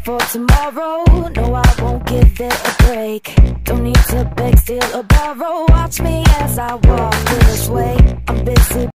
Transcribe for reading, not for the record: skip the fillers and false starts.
for tomorrow. No, I won't give it a break. Don't need to beg, steal or borrow. Watch me as I walk this way. I'm busy